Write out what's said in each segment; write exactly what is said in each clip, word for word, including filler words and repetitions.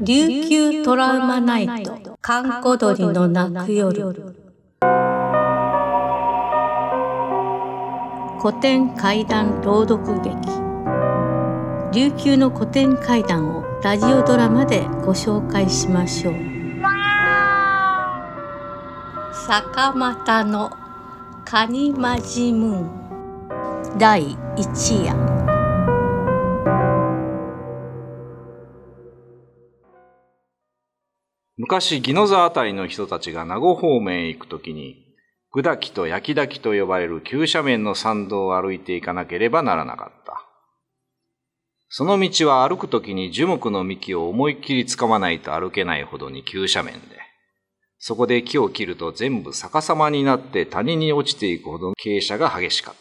琉球トラウマナイト、閑古鳥の鳴く夜。古典怪談朗読劇。琉球の古典怪談をラジオドラマでご紹介しましょう。坂又のカニマジムーンだいいち夜。 昔、宜野座あたりの人たちが名護方面へ行くときに、ぐだきと焼きだきと呼ばれる急斜面の山道を歩いていかなければならなかった。その道は歩くときに樹木の幹を思いっきりつかまないと歩けないほどに急斜面で、そこで木を切ると全部逆さまになって谷に落ちていくほどの傾斜が激しかった。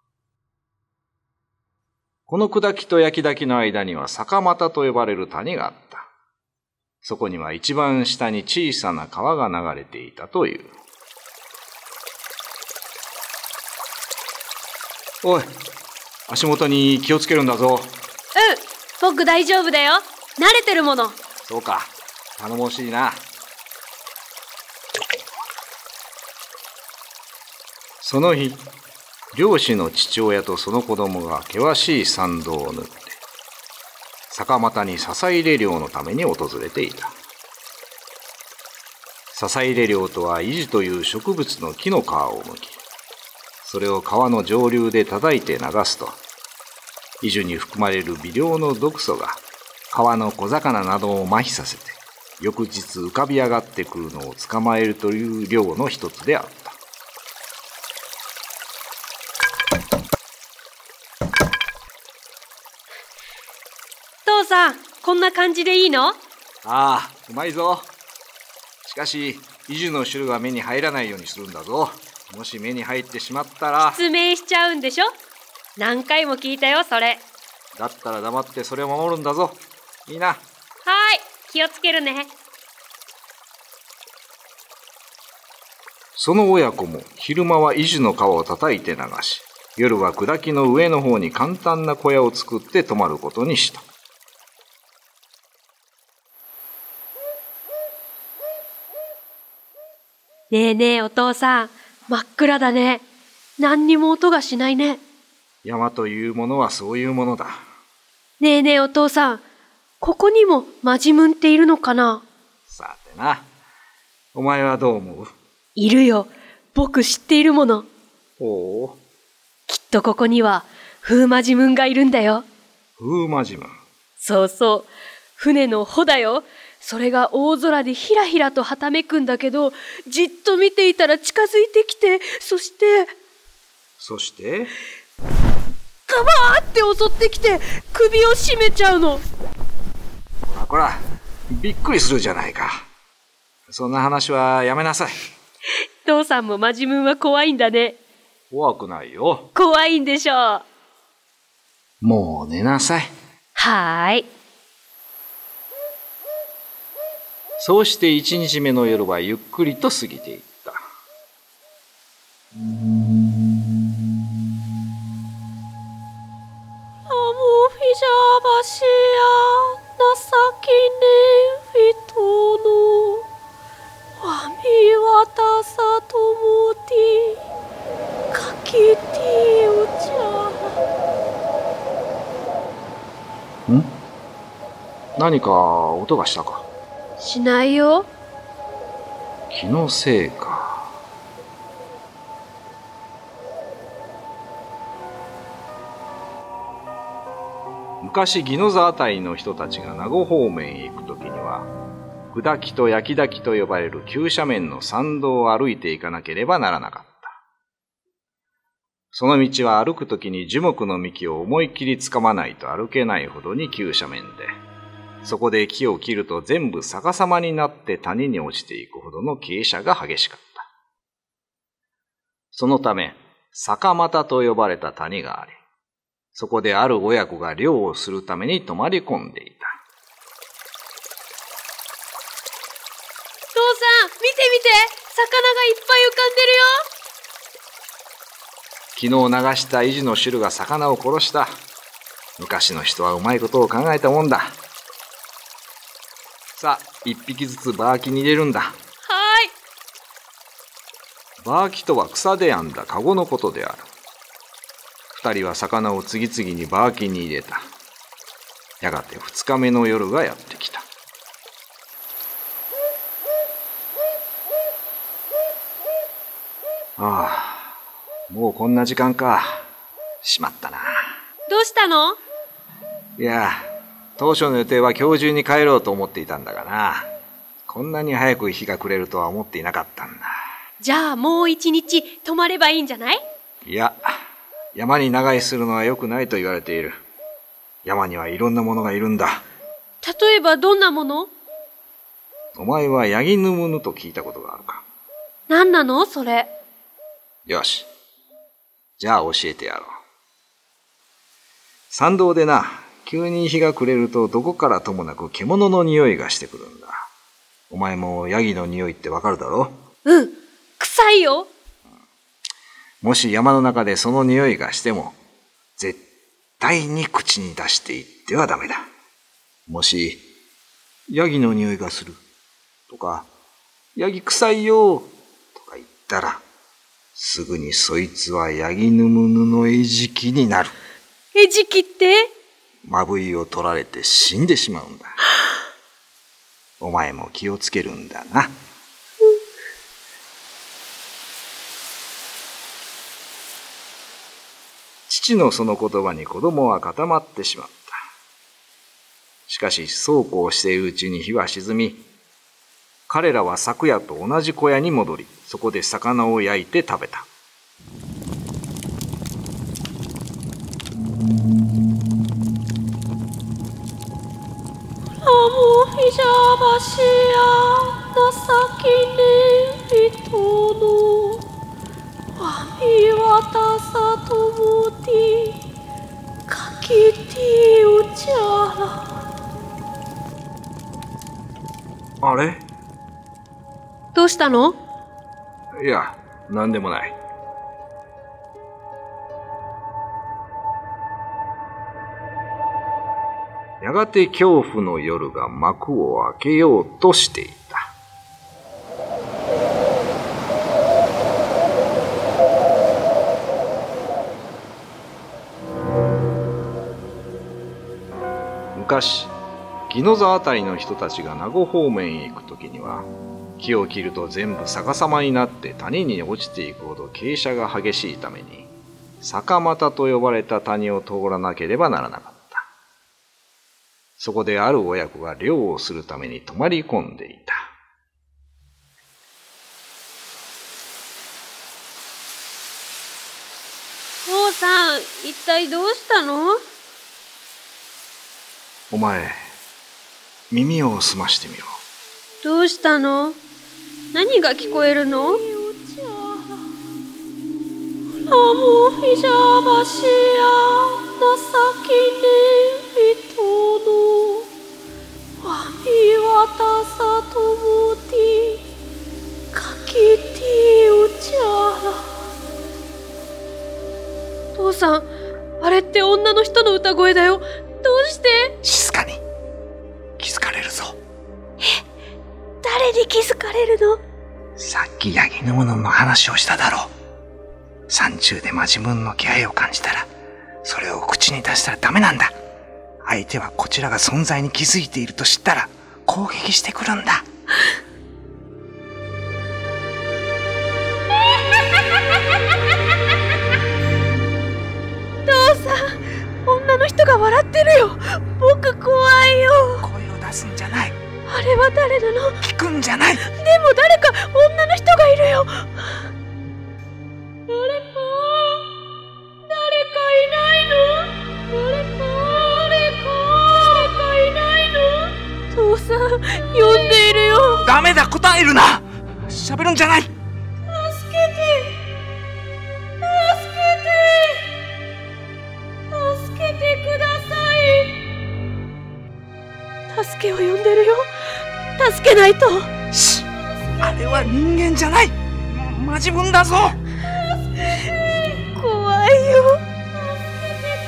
この砕きと焼きだきの間には坂又と呼ばれる谷があった。そこには一番下に小さな川が流れていたという。おい、足元に気をつけるんだぞ。うん、 僕大丈夫だよ。慣れてるもの。 そうか、頼もしいな。その日、漁師の父親とその子供が険しい山道を縫って、坂又に笹入れ漁のために訪れていた。笹入れ漁とはイジという植物の木の皮を剥き、それを川の上流で叩いて流すと、イジに含まれる微量の毒素が川の小魚などを麻痺させて、翌日浮かび上がってくるのを捕まえるという漁の一つであった。 父さん、こんな感じでいいの？ ああ、うまいぞ。しかし、イジの汁が目に入らないようにするんだぞ。もし目に入ってしまったら。 失明しちゃうんでしょ？何回も聞いたよ、それ。 だったら黙ってそれを守るんだぞ。いいな。 はーい、気をつけるね。 その親子も昼間はイジの皮を叩いて流し、夜は砕きの上の方に簡単な小屋を作って泊まることにした。 ねえねえお父さん、真っ暗だね。何にも音がしないね。 山というものはそういうものだ。 ねえねえお父さん、ここにもマジムンっているのかな？ さてな、お前はどう思う？ いるよ、僕知っているもの。 ほう。 きっとここには風マジムンがいるんだよ。 風マジムン？そうそう、船の帆だよ。それが大空でひらひらとはためくんだけど、じっと見ていたら近づいてきて、そして、 そしてガバーって襲ってきて、首を絞めちゃうの。 こらこら、びっくりするじゃないか。そんな話はやめなさい。 父さんもマジムンは怖いんだね。 怖くないよ。 怖いんでしょう。 もう寝なさい。 はーい。 そうして一日目の夜はゆっくりと過ぎていった。 アモフィジャバシアナサキネフィトノワミワタサトモティカキティウチャ。 ん？何か音がしたか？ しないよ。 気のせいか。昔、宜野座あたりの人たちが名護方面へ行くときには、砕きと焼きだきと呼ばれる急斜面の山道を歩いていかなければならなかった。その道は歩くときに樹木の幹を思いっきりつかまないと歩けないほどに急斜面で、そこで木を切ると全部逆さまになって谷に落ちていくほどの傾斜が激しかった。そのため、坂又と呼ばれた谷があり、そこである親子が漁をするために泊まり込んでいた。 父さん、見て見て、魚がいっぱい浮かんでるよ。昨日流したイジの汁が魚を殺した。昔の人はうまいことを考えたもんだ。 さあ、一匹ずつバーキに入れるんだ。 はい。 バーキとは草で編んだカゴのことである。二人は魚を次々にバーキに入れた。やがて二日目の夜がやってきた。ああ、もうこんな時間か。しまったな。 どうしたの？ いや、当初の予定は今日中に帰ろうと思っていたんだがな。こんなに早く日が暮れるとは思っていなかったんだ。 じゃあもう一日泊まればいいんじゃない？ いや、山に長居するのは良くないと言われている。山にはいろんなものがいるんだ。 例えばどんなもの？ お前はヤギヌムヌと聞いたことがあるか？ 何なのそれ？ よし。じゃあ教えてやろう。山道でな、急に日が暮れるとどこからともなく獣の匂いがしてくるんだ。お前もヤギの匂いってわかるだろ？ うん、臭いよ。 もし山の中でその匂いがしても、絶対に口に出していってはダメだ。もし、ヤギの匂いがするとか、ヤギ臭いよとか言ったら、すぐにそいつはヤギヌムヌの餌食になる。 餌食って？ まぶいを取られて死んでしまうんだ。お前も気をつけるんだな。父のその言葉に子供は固まってしまった。しかしそうこうしているうちに日は沈み、彼らは昨夜と同じ小屋に戻り、そこで魚を焼いて食べた。あれ？ どうしたの？ いや、なんでもない。やがて恐怖の夜が幕を開けようとしていた。昔、宜野座あたりの人たちが名護方面へ行くときには、木を切ると全部逆さまになって谷に落ちていくほど傾斜が激しいために、逆股と呼ばれた谷を通らなければならなかった。そこである親子が漁をするために泊まり込んでいた。 父さん、一体どうしたの？ お前、耳を澄ましてみろ。 どうしたの？何が聞こえるの？父さん、あれって女の人の歌声だよ。どうして？ 静かに。気づかれるぞ。 え、誰に気づかれるの？ さっきヤギヌムヌの話をしただろう。山中でマジムンの気配を感じたら、それを口に出したらダメなんだ。相手はこちらが存在に気づいていると知ったら攻撃してくるんだ。 父さん、女の人が笑ってるよ。僕怖いよ。 声を出すんじゃない。 あれは誰なの？ 聞くんじゃない。 でも誰か女の人がいるよ。誰か誰かいないの？誰か誰か誰かいないの？父さん、呼んでいるよ。 ダメだ、答えるな。喋るんじゃない。 助けて、助けて、助けてください。助けを呼んでるよ。助けないと。 し、あれは人間じゃない。マジムンだぞ。 怖いよ。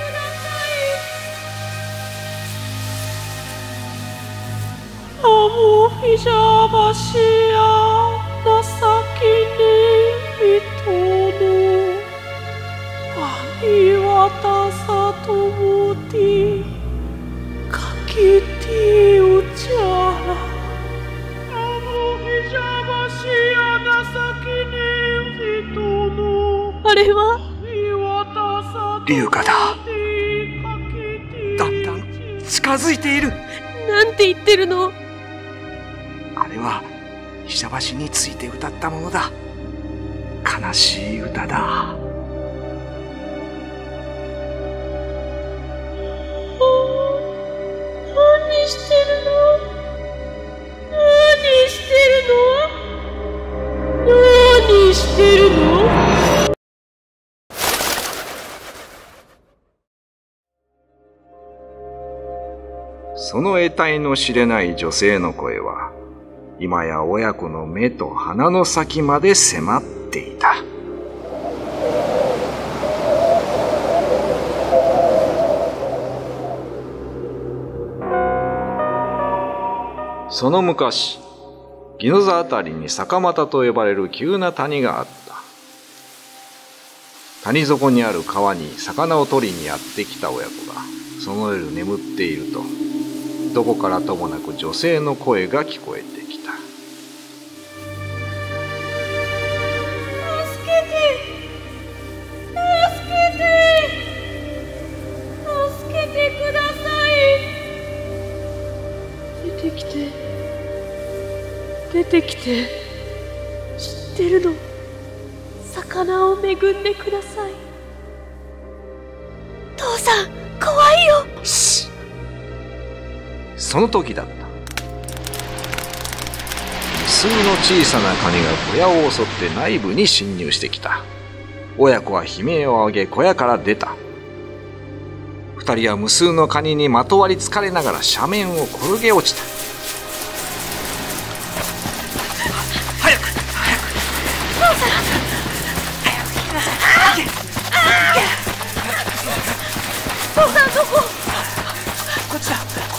あ、もひじゃばしやなさきね人のわみわたさともてかきてうちゃらあのひじゃばしやなさきね人のあれは龍河だ。だんだん近づいている。 なんて言ってるの？ あれはひじゃばしについて歌ったものだ。悲しい歌だ。 何してるの？何してるの？何してるの？ その得体の知れない女性の声は、今や親子の目と鼻の先まで迫っていた。その昔、宜野座あたりに坂又と呼ばれる急な谷があった。谷底にある川に魚を取りにやってきた親子が、その夜眠っていると、どこからともなく女性の声が聞こえてきた。 助けて！助けて！助けてください！出てきて。出てきて。知ってるの。魚を恵んでください。父さん、怖いよ。 しその時だった。無数の小さなカニが小屋を襲って内部に侵入してきた。親子は悲鳴を上げ小屋から出た。二人は無数のカニにまとわりつかれながら斜面を転げ落ちた。 早く早く父さん、早く行きなさい。父さん、どこ？ こっちだ。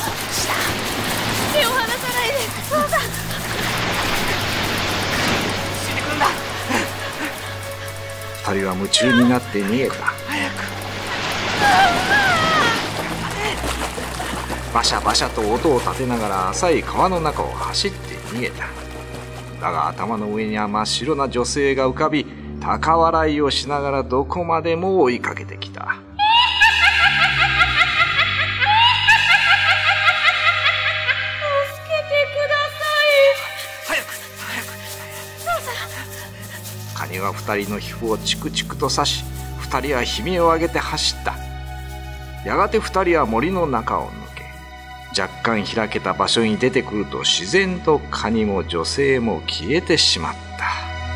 手を離さないで、父さん。 ついてくるんだ。 二人は夢中になって逃げた。 早く。 バシャバシャと音を立てながら浅い川の中を走って逃げた。だが頭の上には真っ白な女性が浮かび、高笑いをしながらどこまでも追いかけてきた。カニは二人の皮膚をチクチクと刺し、二人は悲鳴を上げて走った。やがて二人は森の中を抜け、若干開けた場所に出てくると自然とカニも女性も消えてしまった。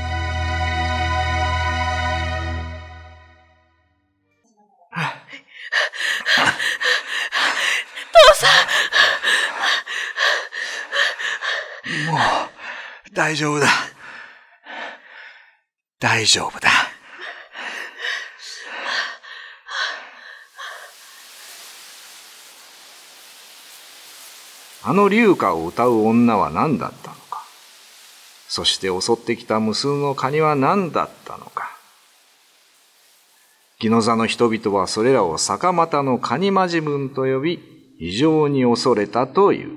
父さん。もう大丈夫だ。大丈夫だ。 あの龍歌を歌う女は何だったのか。そして襲ってきた無数のカニは何だったのか。宜野座の人々はそれらを坂又のカニマジムンと呼び、非常に恐れたという。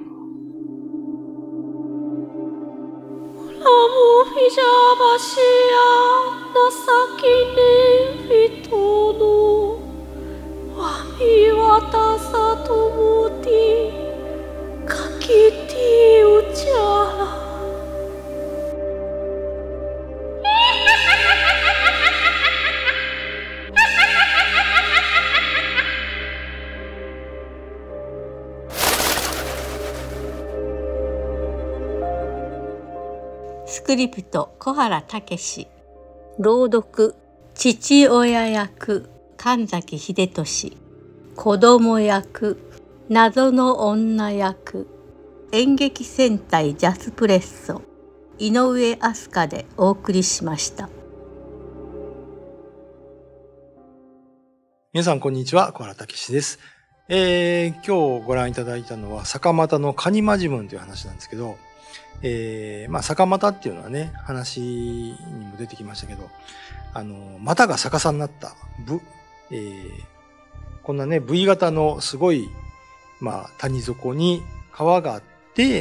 ひじゃばしやなさきね人のわみわたさともてかきてうちゃらスクリプト小原武史、朗読父親役神崎秀俊、子供役謎の女役、演劇戦隊ジャスプレッソ井上飛鳥でお送りしました。 皆さんこんにちは、小原武史です。えー、今日ご覧いただいたのは坂又のカニマジムンという話なんですけど、 えー、まあ、逆股っていうのはね、話にも出てきましたけど、あの、股が逆さになった、ぶ、えー、こんなね、V 型のすごい、まあ、谷底に川があって、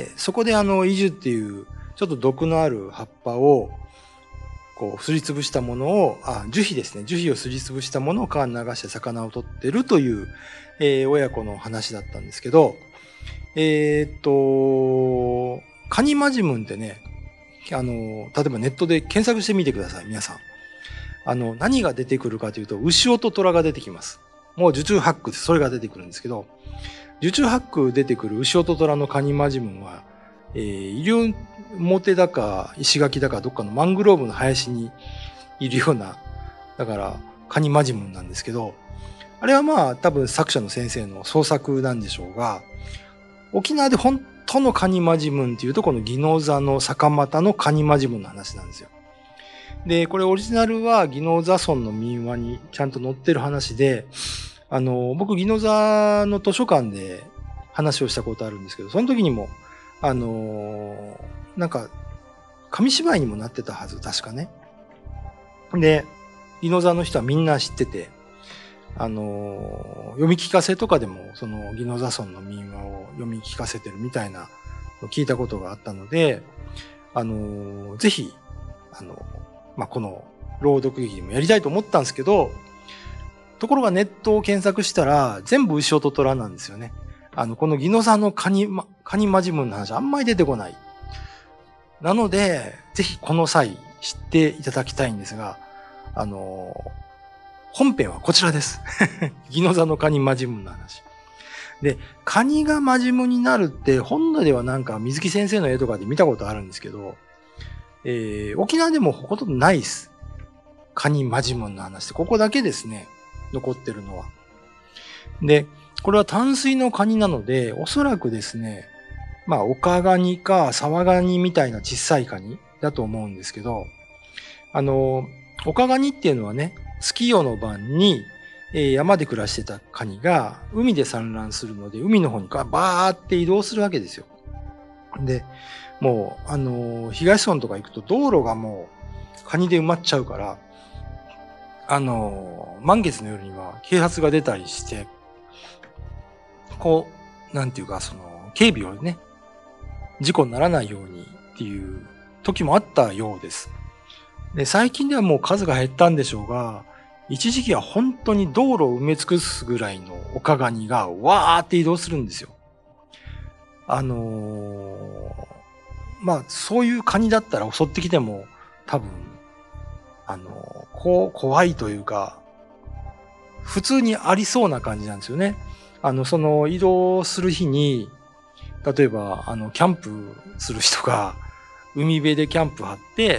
そこであの、イジュっていう、ちょっと毒のある葉っぱを、こう、すりつぶしたものを、あ、樹皮ですね。樹皮をすりつぶしたものを川に流して魚を取ってるという、えー、親子の話だったんですけど、えー、っと、カニマジムンってね、あの、例えばネットで検索してみてください、皆さん。あの、何が出てくるかというと、牛尾と虎が出てきます。もう受注ハックでそれが出てくるんですけど、受注ハック出てくる牛尾と虎のカニマジムンは、えー、西表だか石垣だかどっかのマングローブの林にいるような、だからカニマジムンなんですけど、あれはまあ多分作者の先生の創作なんでしょうが、沖縄で本当のカニマジムンっていうとこの宜野座の坂又のカニマジムンの話なんですよ。で、これオリジナルは宜野座村の民話にちゃんと載ってる話で、あの、僕宜野座の図書館で話をしたことあるんですけど、その時にも、あの、なんか、紙芝居にもなってたはず、確かね。で、宜野座の人はみんな知ってて、あの、読み聞かせとかでも、その宜野座村の民話を読み聞かせてるみたいなのを聞いたことがあったので、あの、ぜひ、あの、まあ、この朗読劇でもやりたいと思ったんですけど、ところがネットを検索したら、全部牛尾と虎なんですよね。あの、この宜野座のカニ、カニマジムンの話あんまり出てこない。なので、ぜひこの際知っていただきたいんですが、あの、本編はこちらです。宜野座のカニマジムンの話。で、カニがマジムになるって本土ではなんか水木先生の絵とかで見たことあるんですけど、えー、沖縄でもほとんどないです。カニマジムンの話ってここだけですね。残ってるのは。で、これは淡水のカニなので、おそらくですね、まあ、オカガニかサワガニみたいな小さいカニだと思うんですけど、あの、オカガニっていうのはね、月夜の晩に、えー、山で暮らしてたカニが海で産卵するので、海の方にバーって移動するわけですよ。で、もう、あのー、東村とか行くと道路がもうカニで埋まっちゃうから、あのー、満月の夜には警察が出たりして、こう、なんていうか、その、警備をね、事故にならないようにっていう時もあったようです。で、最近ではもう数が減ったんでしょうが、一時期は本当に道路を埋め尽くすぐらいのオカガニがわーって移動するんですよ。あのー、まあ、そういうカニだったら襲ってきても多分、あのー、こう、怖いというか、普通にありそうな感じなんですよね。あの、その移動する日に、例えば、あの、キャンプする人が海辺でキャンプ張って、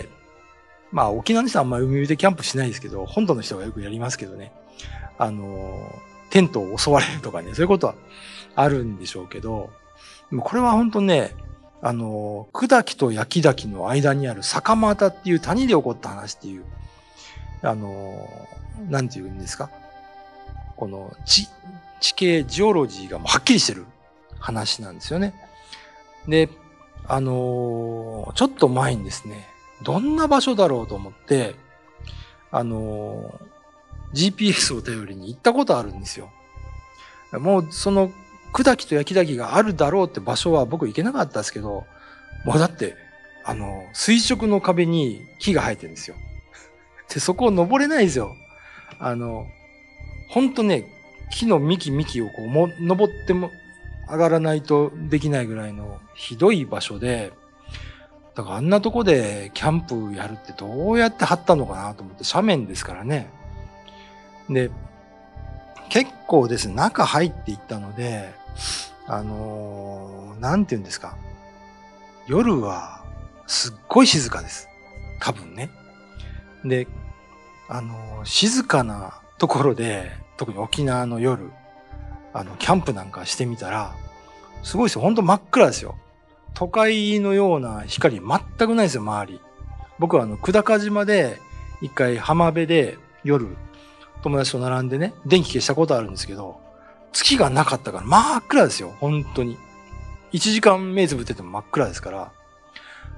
まあ、沖縄の人はあんまり海辺でキャンプしないですけど、本土の人がよくやりますけどね。あの、テントを襲われるとかね、そういうことはあるんでしょうけど、でもこれは本当ね、あの、砕きと焼き炊きの間にある坂又っていう谷で起こった話っていう、あの、なんていうんですか。この地、地形、ジオロジーがもうはっきりしてる話なんですよね。で、あの、ちょっと前にですね、どんな場所だろうと思って、あの、ジーピーエス を頼りに行ったことあるんですよ。もうその砕きと焼き炊きがあるだろうって場所は僕行けなかったですけど、もうだって、あの、垂直の壁に木が生えてるんですよ。で、そこを登れないですよ。あの、ほんとね、木の幹幹をこうも、登っても上がらないとできないぐらいのひどい場所で、だからあんなとこでキャンプやるってどうやって張ったのかなと思って、斜面ですからね。で、結構ですね、中入っていったので、あのー、なんて言うんですか。夜はすっごい静かです。多分ね。で、あのー、静かなところで、特に沖縄の夜、あの、キャンプなんかしてみたら、すごいですよ。ほんと真っ暗ですよ。都会のような光全くないですよ、周り。僕はあの、久高島で、一回浜辺で夜、友達と並んでね、電気消したことあるんですけど、月がなかったから真っ暗ですよ、本当に。一時間目つぶってても真っ暗ですから。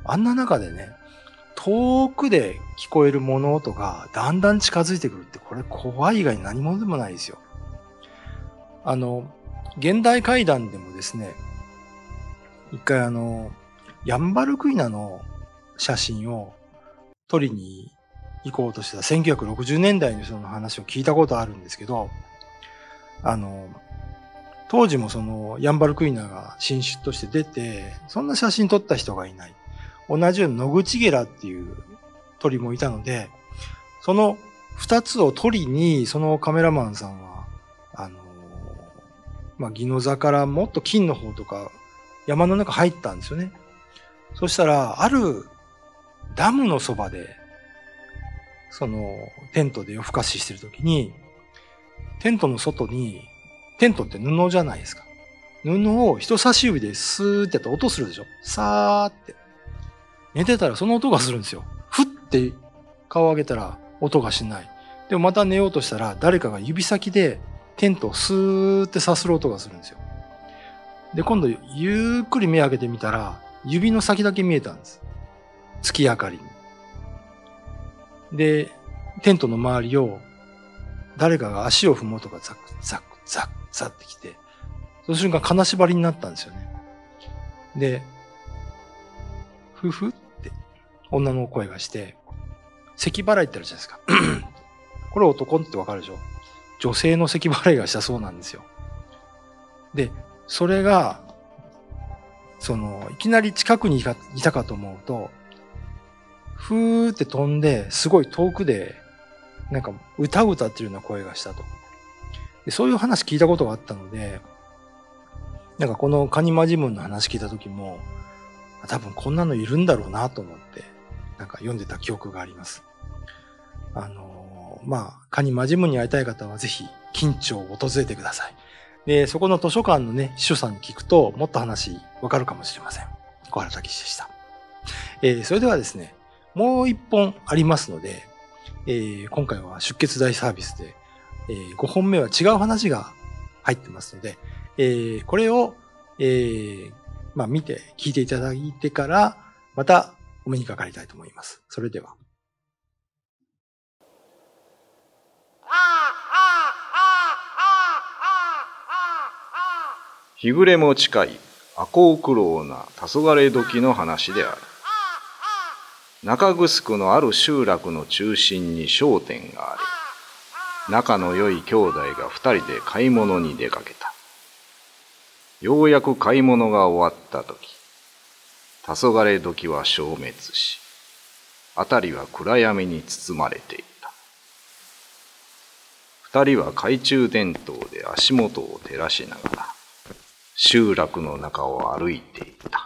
あんな中でね、遠くで聞こえる物音がだんだん近づいてくるって、これ怖い以外に何もでもないですよ。あの、現代怪談でもですね、一回あの、ヤンバルクイナの写真を撮りに行こうとしてたせんきゅうひゃくろくじゅうねんだいの人の話を聞いたことあるんですけど、あの、当時もそのヤンバルクイナが新種として出て、そんな写真撮った人がいない。同じようにノグチゲラっていう鳥もいたので、その二つを撮りに、そのカメラマンさんは、あの、まあ、ギノザからもっと金の方とか山の中入ったんですよね。そしたら、あるダムのそばで、そのテントで夜更かししてるときに、テントの外に、テントって布じゃないですか。布を人差し指でスーってやって音するでしょ。さーって。寝てたらその音がするんですよ。ふって顔を上げたら音がしない。でもまた寝ようとしたら誰かが指先でテントをスーってさする音がするんですよ。で、今度ゆっくり目開けてみたら指の先だけ見えたんです。月明かりに。で、テントの周りを誰かが足を踏む音がザクザクザクザクってきて、その瞬間金縛りになったんですよね。で、ふふって女の声がして、咳払いってあるじゃないですか。これ男ってわかるでしょ？女性の咳払いがしたそうなんですよ。で、それが、その、いきなり近くにいたかと思うと、ふーって飛んで、すごい遠くで、なんか歌を歌ってるような声がしたと。で、そういう話聞いたことがあったので、なんかこのカニマジムンの話聞いた時も、多分こんなのいるんだろうなと思って、なんか読んでた記憶があります。あのー、まあ、カニマジムンに会いたい方はぜひ、金町を訪れてください。で、そこの図書館のね、司書さんに聞くと、もっと話わかるかもしれません。小原武史でした。えー、それではですね、もう一本ありますので、えー、今回は出血大サービスで、えー、ごほんめは違う話が入ってますので、えー、これを、えー、まあ見て、聞いていただいてから、またお目にかかりたいと思います。それでは。 日暮れも近い赤穂苦労な黄昏時の話である。中城のある集落の中心に商店があり、仲の良い兄弟が二人で買い物に出かけた。ようやく買い物が終わったとき、黄昏時は消滅し、辺りは暗闇に包まれていた。二人は懐中電灯で足元を照らしながら、集落の中を歩いていた。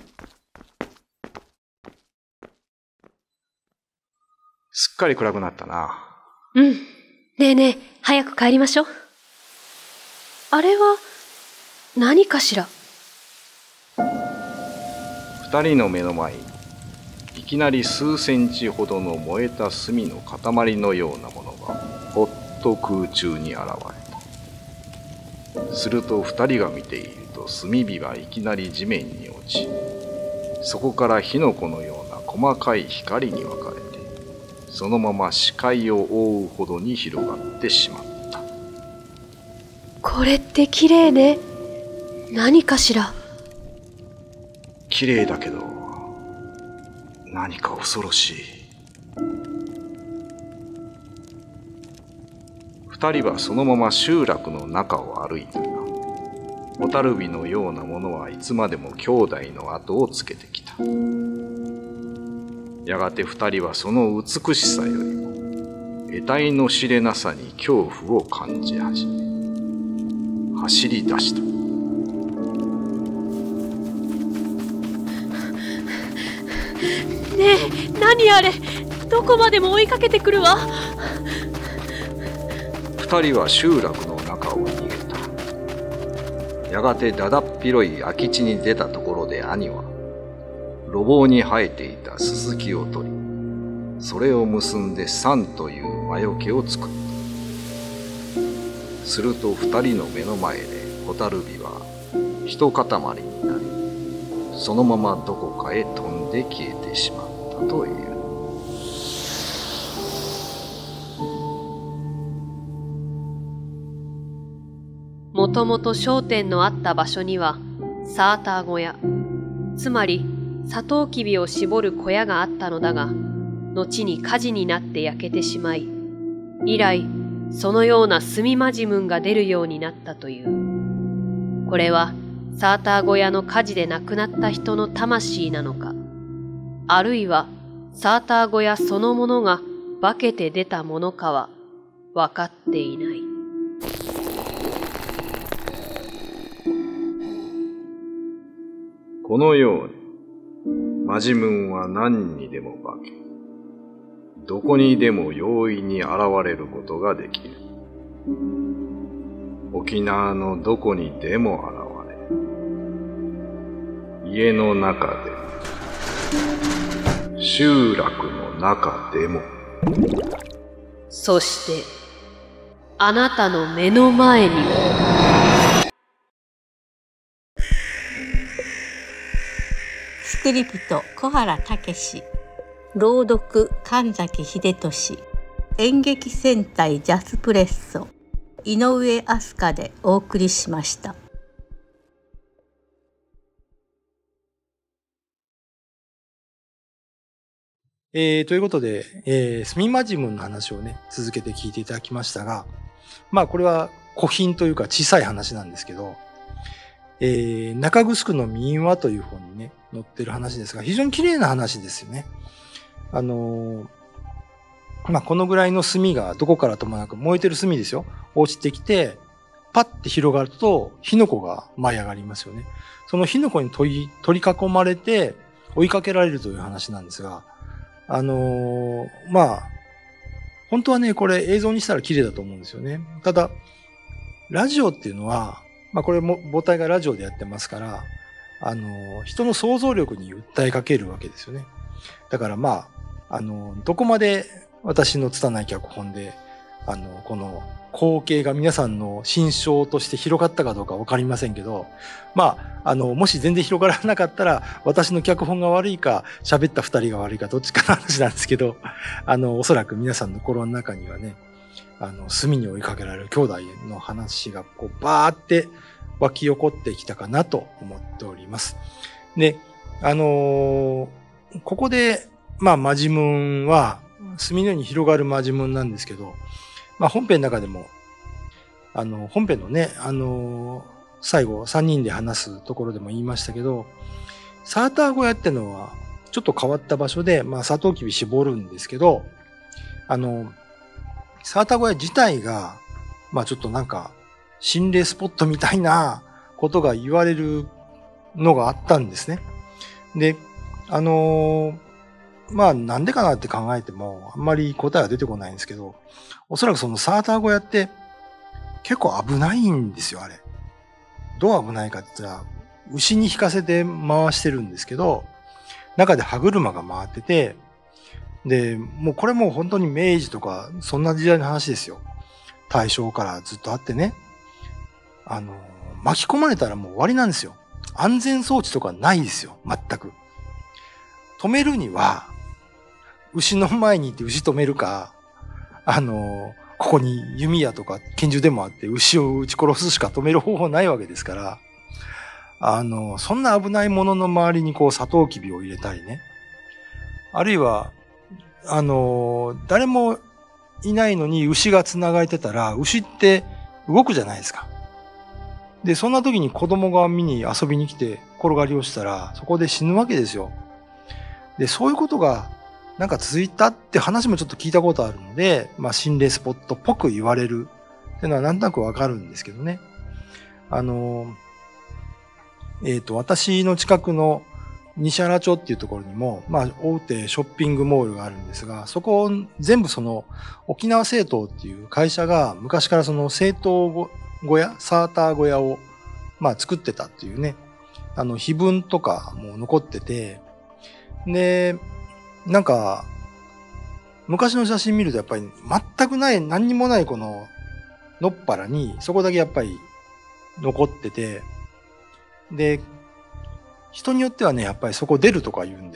すっかり暗くなったな。 うん。ねえねえ、早く帰りましょう。あれは、何かしら。 二人の目の前に、いきなり数センチほどの燃えた炭の塊のようなものが、ほっと空中に現れた。すると二人が見ていると炭火がいきなり地面に落ち、そこから火の粉のような細かい光に分かれて、そのまま視界を覆うほどに広がってしまった。 これって綺麗ね。何かしら。 綺麗だけど、何か恐ろしい。二人はそのまま集落の中を歩いたが、ホタルビのようなものはいつまでも兄弟の後をつけてきた。やがて二人はその美しさよりも得体の知れなさに恐怖を感じ始め、走り出した。 ねえ、何あれ。どこまでも追いかけてくるわ。 二人は集落の中を逃げた。やがてだだっ広い空き地に出たところで兄は路傍に生えていたススキを取り、それを結んで伞という魔除けを作った。すると二人の目の前でホタルビは一塊になり、そのままどこかへ飛んでで消えてしまったという。 もともと商店のあった場所にはサーター小屋、つまりサトウキビを絞る小屋があったのだが、後に火事になって焼けてしまい、以来そのような炭マジムンが出るようになったという。これはサーター小屋の火事で亡くなった人の魂なのか、あるいはサーター小屋そのものが化けて出たものかは分かっていない。 このように、マジムンは何にでも化け、どこにでも容易に現れることができる。沖縄のどこにでも現れ、家の中で、集落の中でも。 そして、あなたの目の前にも。 スクリプト小原武史、朗読神崎秀俊、演劇戦隊ジャスプレッソ、井上飛鳥でお送りしました。 えー、ということで、えー、スミマジムンの話をね、続けて聞いていただきましたが、まあこれは古品というか小さい話なんですけど、えー、中城の民話という本にね、載ってる話ですが、非常に綺麗な話ですよね。あのー、まあ、このぐらいの炭がどこからともなく燃えてる炭ですよ。落ちてきて、パッて広がると、火の粉が舞い上がりますよね。その火の粉に取り、取り囲まれて追いかけられるという話なんですが、あのー、まあ、本当はね、これ映像にしたら綺麗だと思うんですよね。ただ、ラジオっていうのは、まあこれも母体がラジオでやってますから、あの、人の想像力に訴えかけるわけですよね。だからまあ、あの、どこまで私の拙い脚本で、あの、この光景が皆さんの心象として広がったかどうかわかりませんけど、まあ、あの、もし全然広がらなかったら、私の脚本が悪いか、喋った二人が悪いか、どっちかの話なんですけど、あの、おそらく皆さんの心の中にはね、あの、隅に追いかけられる兄弟の話がこうバーって湧き起こってきたかなと思っております。で、あのー、ここで、まあ、マジムンは、隅のように広がるマジムンなんですけど、まあ、本編の中でも、あの、本編のね、あのー、最後さんにんで話すところでも言いましたけど、サーター小屋ってのは、ちょっと変わった場所で、まあ、サトウキビ絞るんですけど、あの、サーター小屋自体が、まあちょっとなんか、心霊スポットみたいなことが言われるのがあったんですね。で、あのー、まあなんでかなって考えても、あんまり答えは出てこないんですけど、おそらくそのサーター小屋って結構危ないんですよ、あれ。どう危ないかって言ったら、牛に引かせて回してるんですけど、中で歯車が回ってて、で、もうこれもう本当に明治とか、そんな時代の話ですよ。大正からずっとあってね。あの、巻き込まれたらもう終わりなんですよ。安全装置とかないですよ。全く。止めるには、牛の前に行って牛止めるか、あの、ここに弓矢とか拳銃でもあって牛を撃ち殺すしか止める方法ないわけですから、あの、そんな危ないものの周りにこうサトウキビを入れたりね。あるいは、あの、誰もいないのに牛が繋がれてたら、牛って動くじゃないですか。で、そんな時に子供が見に遊びに来て転がり落ちたら、そこで死ぬわけですよ。で、そういうことがなんか続いたって話もちょっと聞いたことあるので、まあ心霊スポットっぽく言われるっていうのはなんとなくわかるんですけどね。あの、えっと、私の近くの西原町っていうところにも、まあ、大手ショッピングモールがあるんですが、そこを全部その、沖縄製陶っていう会社が昔からその製陶小屋、サーター小屋を、まあ、作ってたっていうね、あの、碑文とかも残ってて、で、なんか、昔の写真見るとやっぱり全くない、何にもないこの、のっぱらに、そこだけやっぱり残ってて、で、人によってはね、やっぱりそこ出るとか言うんですよ。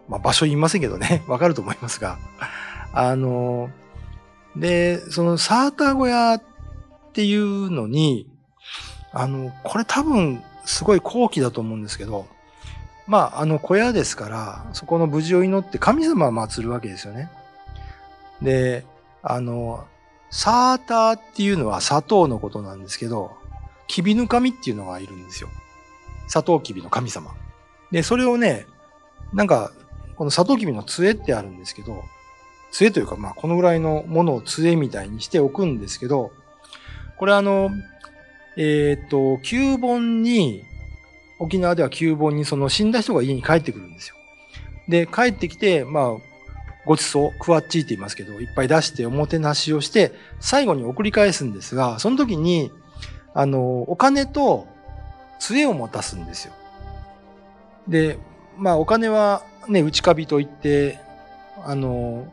まあ場所言いませんけどね、わかると思いますが、あの、で、そのサーター小屋っていうのに、あの、これ多分すごい高貴だと思うんですけど、まあ、あの小屋ですから、そこの無事を祈って神様を祀るわけですよね。で、あの、サーターっていうのは砂糖のことなんですけど、キビヌ神っていうのがいるんですよ。サトウキビの神様。で、それをね、なんか、このサトウキビの杖ってあるんですけど、杖というか、まあ、このぐらいのものを杖みたいにしておくんですけど、これあの、えっと、旧盆に、沖縄では旧盆にその死んだ人が家に帰ってくるんですよ。で、帰ってきて、まあ、ごちそう、クワッチーって言いますけど、いっぱい出しておもてなしをして、最後に送り返すんですが、その時に、あの、お金と杖を持たすんですよ。で、まあ、お金はね、内カビといって、あの、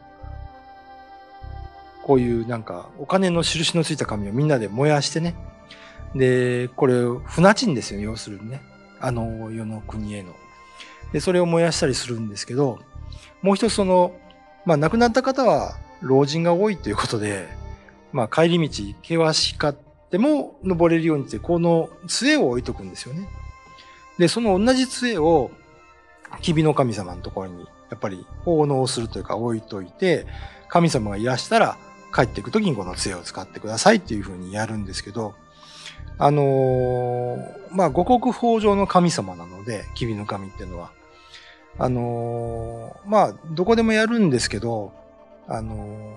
こういうなんか、お金の印のついた紙をみんなで燃やしてね。で、これ、船賃ですよ、要するにね。あの世の国への。で、それを燃やしたりするんですけど、もう一つその、まあ亡くなった方は老人が多いということで、まあ帰り道険しかっても登れるようにって、この杖を置いとくんですよね。で、その同じ杖を、キビの神様のところに、やっぱり奉納するというか置いといて、神様がいらしたら帰っていくときにこの杖を使ってくださいっていうふうにやるんですけど、あのー、まあ、五穀豊穣の神様なので、キビの神っていうのは。あのー、まあ、どこでもやるんですけど、あのー、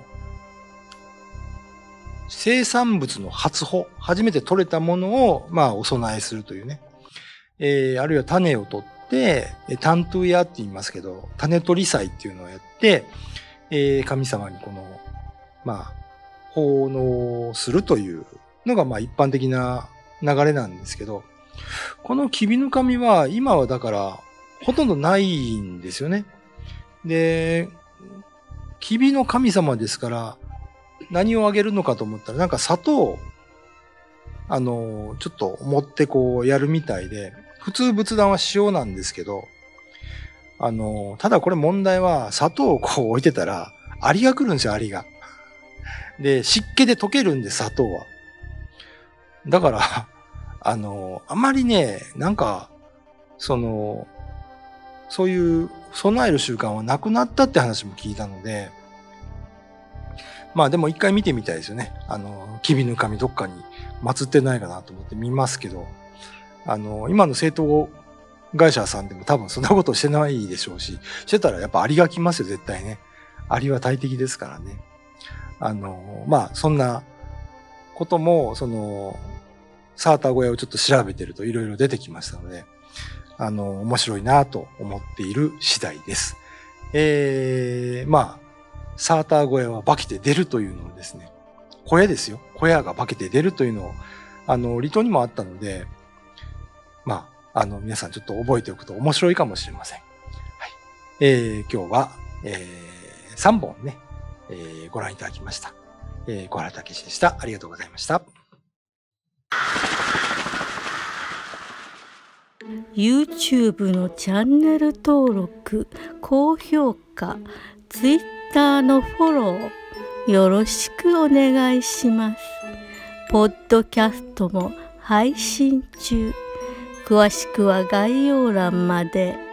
生産物の初穂、初めて取れたものを、まあ、お供えするというね。えー、あるいは種を取って、担当屋って言いますけど、種取り祭っていうのをやって、えー、神様にこの、まあ、奉納するというのがまあ一般的な流れなんですけど、このキビヌカミは今はだからほとんどないんですよね。で、キビの神様ですから何をあげるのかと思ったらなんか砂糖をあのちょっと持ってこうやるみたいで、普通仏壇は塩なんですけど、あのただこれ問題は砂糖をこう置いてたらアリが来るんですよ、アリが。で、湿気で溶けるんで砂糖は。だから、あの、あまりね、なんか、その、そういう備える習慣はなくなったって話も聞いたので、まあでも一回見てみたいですよね。あの、キビヌカミどっかに祀ってないかなと思って見ますけど、あの、今の政党会社さんでも多分そんなことしてないでしょうし、してたらやっぱアリが来ますよ、絶対ね。アリは大敵ですからね。あの、まあそんなことも、その、サーター小屋をちょっと調べてるといろいろ出てきましたので、あの、面白いなと思っている次第です。えー、まあ、サーター小屋は化けて出るというのをですね、小屋ですよ。小屋が化けて出るというのを、あの、離島にもあったので、まあ、あの、皆さんちょっと覚えておくと面白いかもしれません。はい。えー、今日は、えー、さんぼんね、えー、ご覧いただきました。えー、小原武史でした。ありがとうございました。 YouTube のチャンネル登録、高評価、Twitter のフォロー、よろしくお願いします。ポッドキャストも配信中。詳しくは概要欄まで。